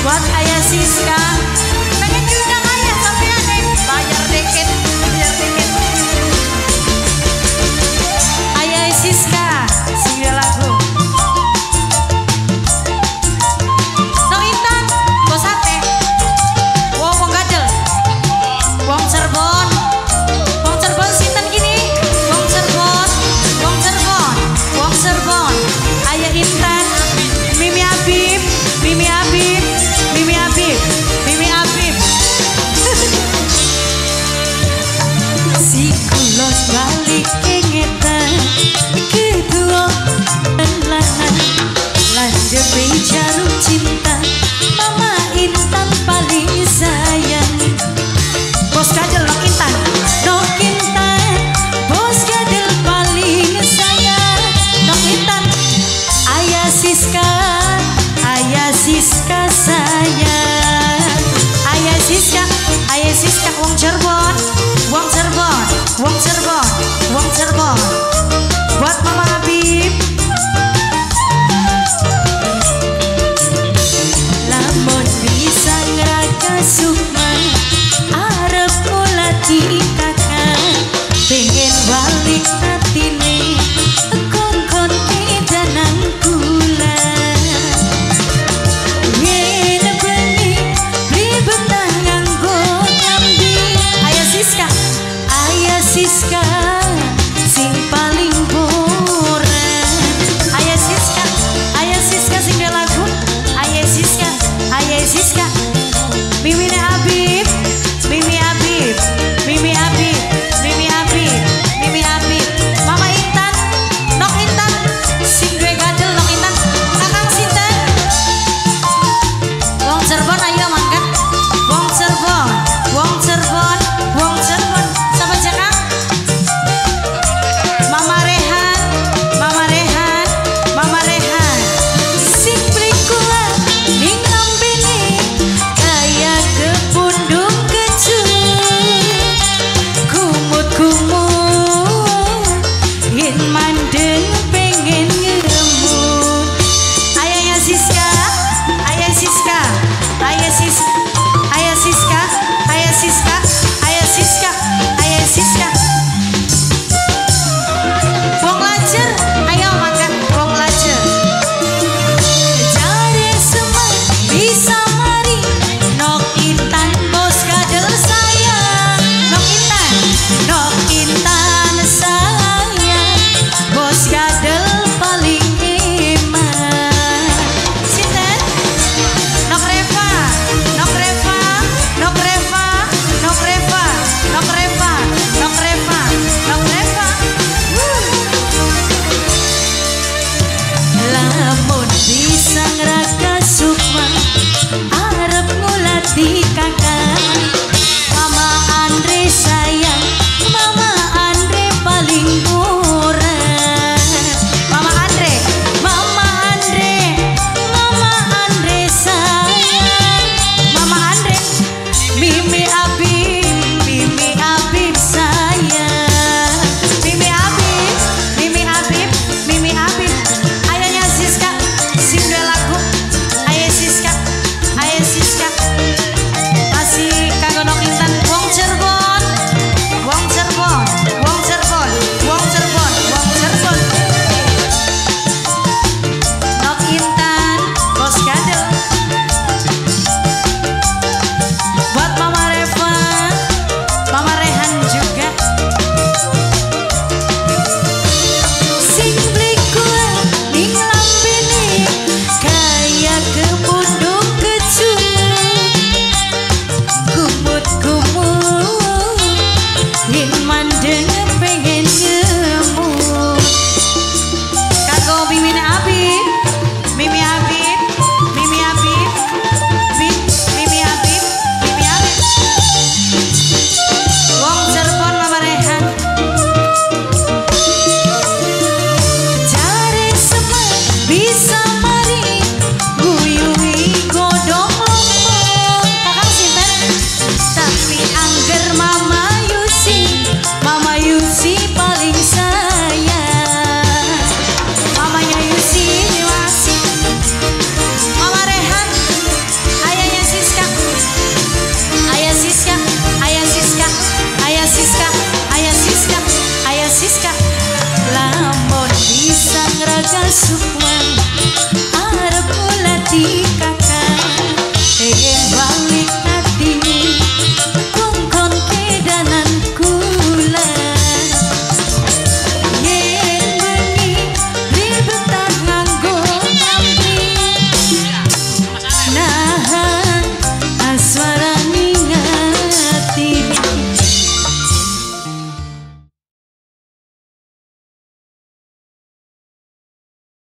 buat ayah Siska. Pengen diundang ayah tapi aneh bayar dikit, bayar dikit. Ayah Siska, sing lagu. No Intan, go sate. Wong gajel. Wong Cirebon. Wong Cirebon sinten gini? Wong Cirebon. Wong Cirebon. Wong Cirebon. Ayah Intan, Mimi Habib, Mimi Habib, Mimi Habib, Mimi Habib. Si kulon balik kengetan kedua lanang lanjut jarum cinta Mama Intan paling sayang. Bos Kajel Nok Intan, Nok Intan, Bos Kajel paling sayang. Nok Intan, ayah Siska sayang. Ayah Siska, Wong Cirebon, Wong Cirebon, Wong Cirebon, Wong Cirebon. Buat Mama Habib. kasukma